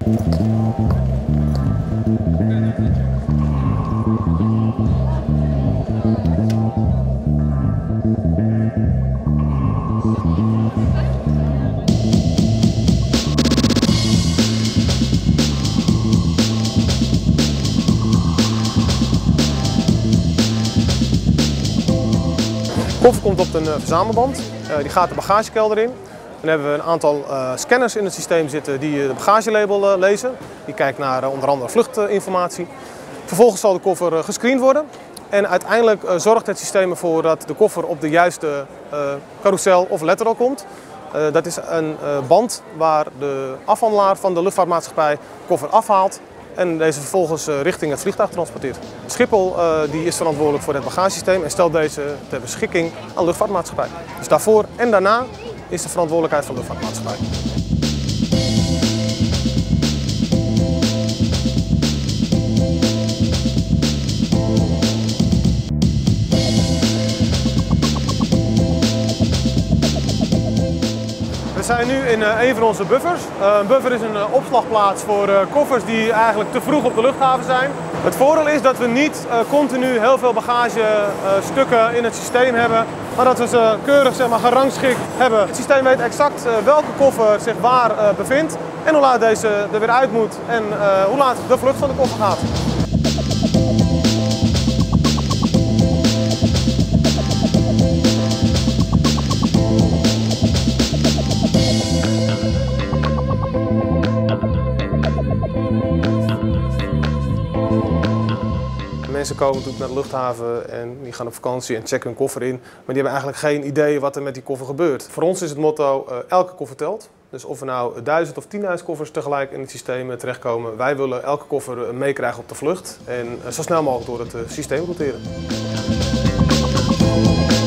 De koffer komt op een verzamelband, die gaat de bagagekelder in. Dan hebben we een aantal scanners in het systeem zitten die de bagagelabel lezen. Die kijkt naar onder andere vluchtinformatie. Vervolgens zal de koffer gescreend worden. En uiteindelijk zorgt het systeem ervoor dat de koffer op de juiste carousel of letterrol komt. Dat is een band waar de afhandelaar van de luchtvaartmaatschappij de koffer afhaalt en deze vervolgens richting het vliegtuig transporteert. Schiphol die is verantwoordelijk voor het bagagesysteem en stelt deze ter beschikking aan de luchtvaartmaatschappij. Dus daarvoor en daarna is de verantwoordelijkheid van de luchtvaartmaatschappij. We zijn nu in een van onze buffers. Een buffer is een opslagplaats voor koffers die eigenlijk te vroeg op de luchthaven zijn. Het voordeel is dat we niet continu heel veel bagagestukken in het systeem hebben, maar dat we ze keurig gerangschikt hebben. Het systeem weet exact welke koffer zich waar bevindt en hoe laat deze er weer uit moet en hoe laat de vlucht van de koffer gaat. Mensen komen natuurlijk naar de luchthaven en die gaan op vakantie en checken hun koffer in. Maar die hebben eigenlijk geen idee wat er met die koffer gebeurt. Voor ons is het motto, elke koffer telt. Dus of er nou 1000 of 10.000 koffers tegelijk in het systeem terechtkomen. Wij willen elke koffer meekrijgen op de vlucht en zo snel mogelijk door het systeem roteren.